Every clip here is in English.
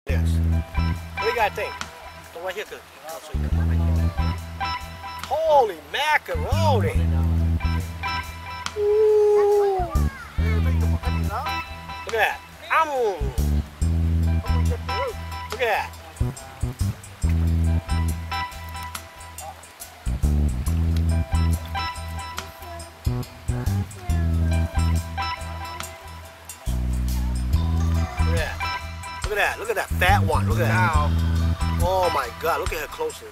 Yes. What do you guys think? The right here could also come up right here. Holy macaroni! Ooh. Look at that. Look at that. Look at that. Look at that fat one. Look at that. Oh my god. Look at her closer.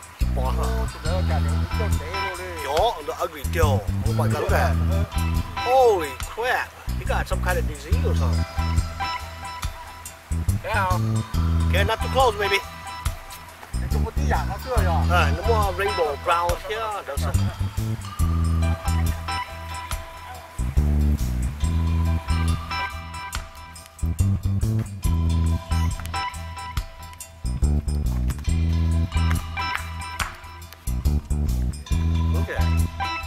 Yo, the ugly doe. Oh my god. Look at that. Holy crap. He got some kind of disease or something. Okay, not too close, baby. No more rainbow brown here. That's it. Look at that.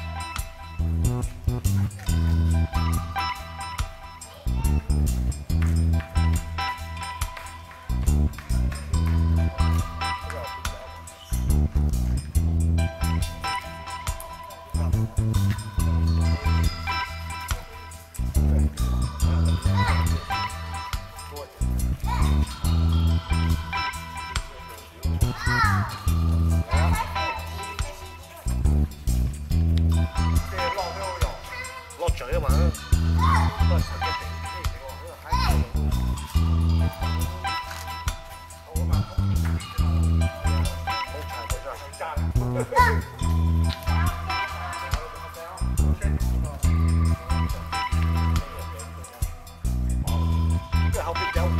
Lọt trời mà. Không biết cháu.